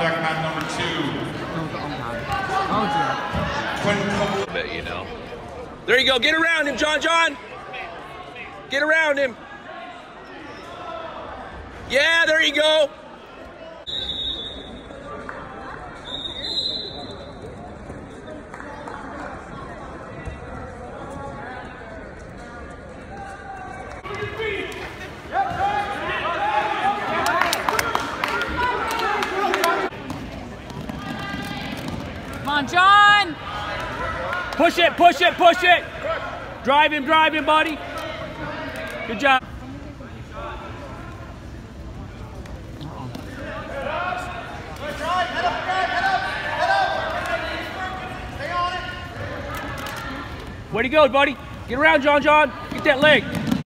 deck mat number 2. I bet you know. There you go. Get around him, John. Get around him. Yeah, there you go. Come on, John! Push it, push it, push it! Drive him, buddy. Good job. Way to go, buddy. Get around, John. Get that leg.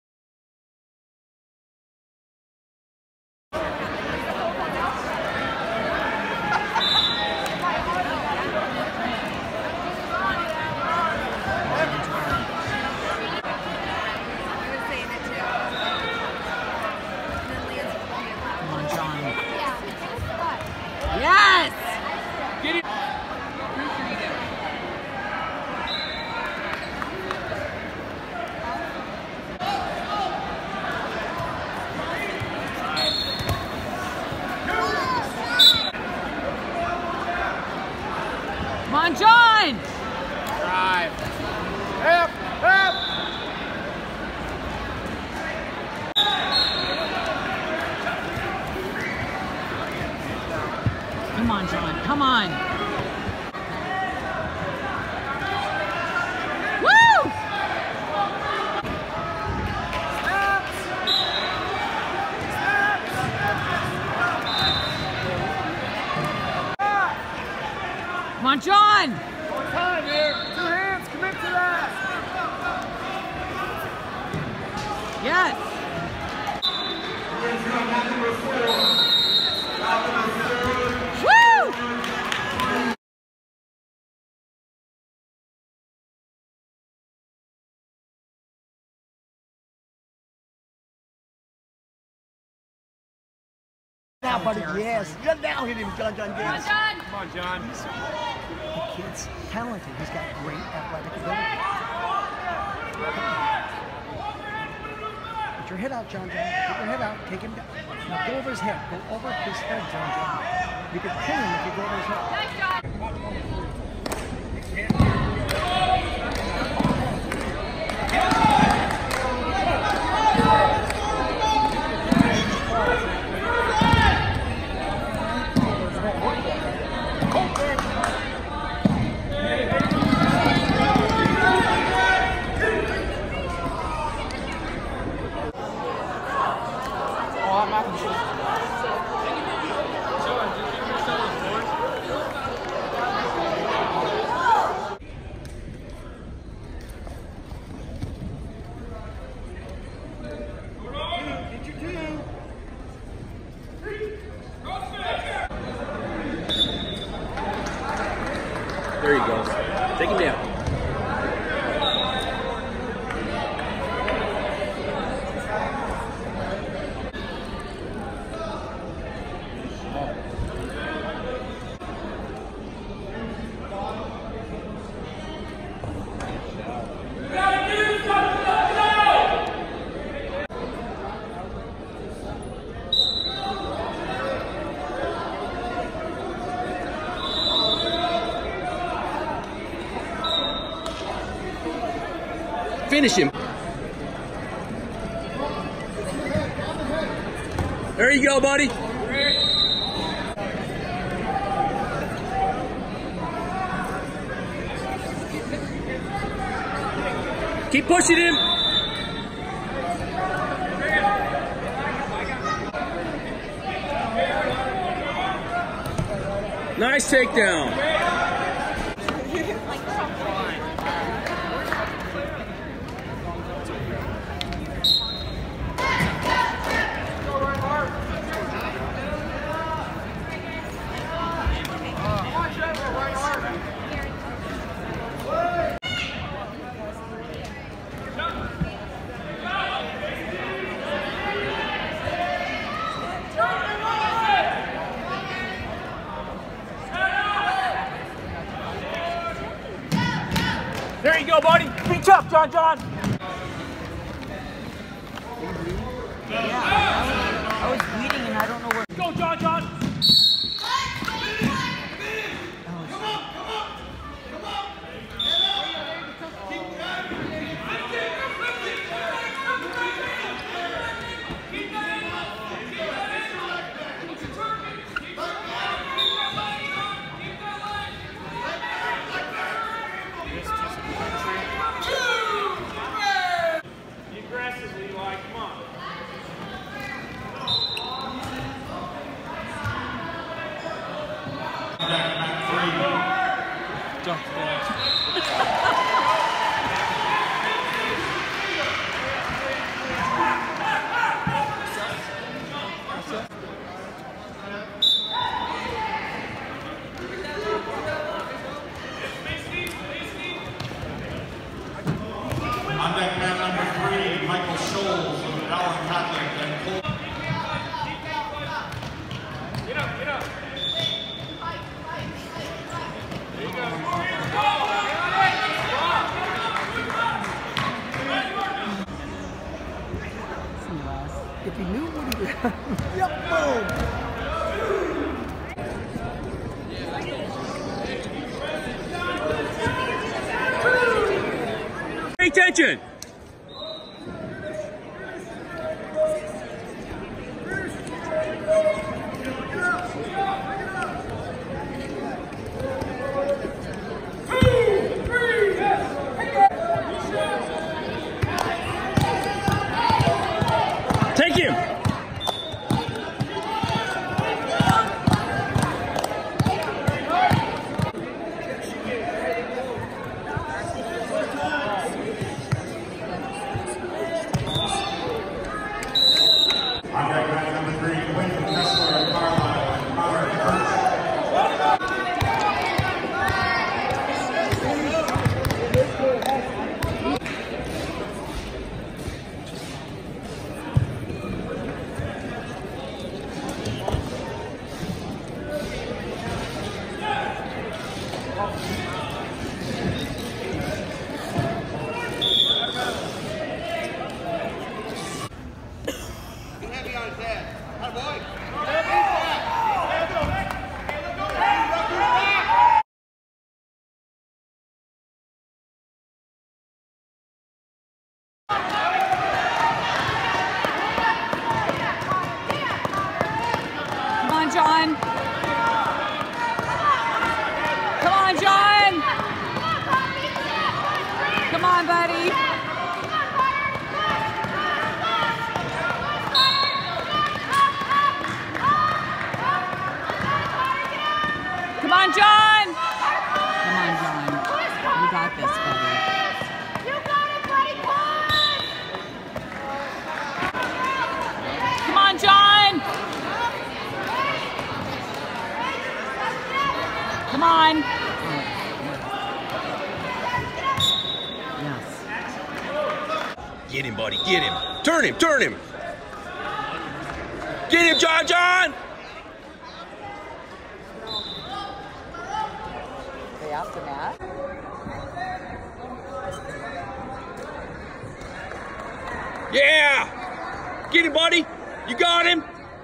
Yes! Get it. Come on, John! Drive. Help! Come on, John. Come on. Woo! Come on, John! More time here. 2 hands. Commit to that. Yes! Woo! Now, buddy, yes. Good now, hit him, John. Yes. Come on, John. The kid's talented. He's got great athletic ability. Put your head out, John. Put your head out. Take him down. Now go over his head. Go over his head, John. You can pin him if you go over his head. There he goes. Take him down. Finish him. There you go, buddy. Keep pushing him. Nice takedown. There you go, buddy. Be tough, John John. Yeah, I was bleeding and I don't know where. Go, John John. On deck man number 3, Michael Scholes of Allen Catholic and Cole. Get up, get up. There you go. If he knew what he did. Yep, boom. Pay attention. Take him. On deck man number 3, Quentin Kessler of Carlisle and Connor Kurtz. Come on, John. Come on, John. Come on, buddy. Come on, John. Come on, John. You got this, buddy. Come on, John. Come on. Yes. Get him, buddy. Get him. Turn him. Turn him. Get him, John John. They after that. Yeah. Get him, buddy. You got him.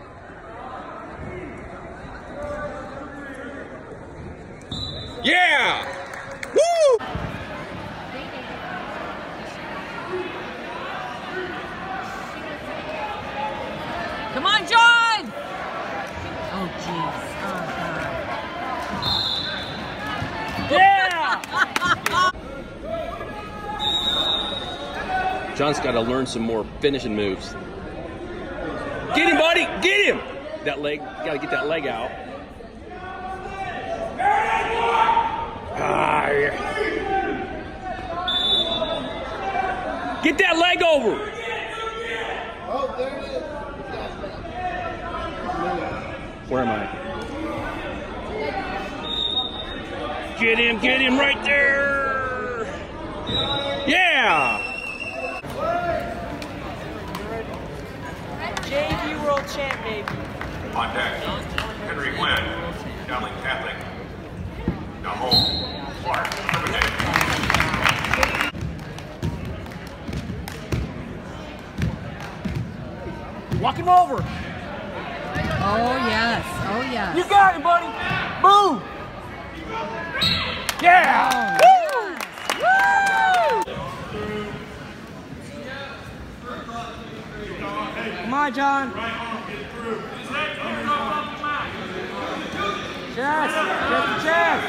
Yeah. Woo. Come on, John! Oh, jeez. Yeah. John's got to learn some more finishing moves. Get him, buddy. Get him. That leg. Got to get that leg out. Ah, yeah. Get that leg over. Oh, there it is. Where am I? Get him right there. Yeah. JV World Champ, baby. On deck, Henry Wynn, Allen Catholic. Now home, Clark, Riverdale. him over. Oh, yes. Oh, yes. You got him, buddy. Boom. Yeah. Oh, yes. Come on, John. Chest. Chest to chest.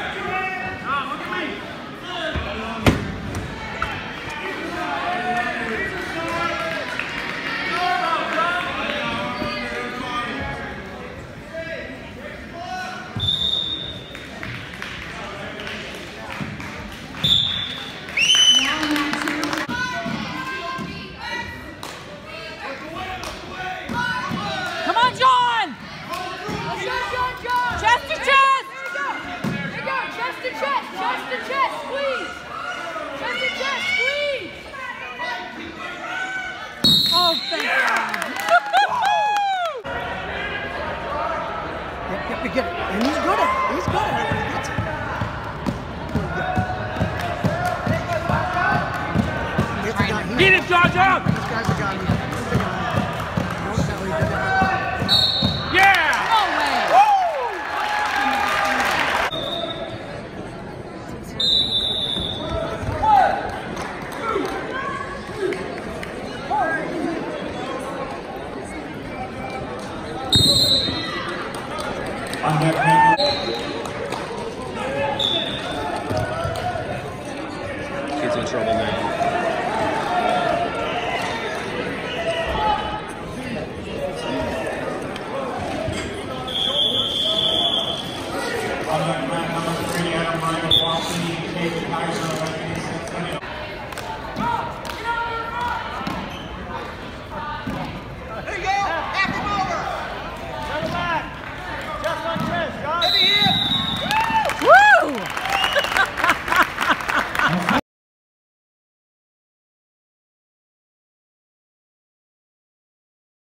Come on, John. Chest to chest. Chest to chest, squeeze! Chest to chest, squeeze! Oh, thank God. Yep, you get it. And he's good at it. He's good at it when he gets it. He's the guy. Get it, John. This guy's the guy. He's the guy. Notice how he did that. Yeah. No way. On deck, man. Kid's in trouble now.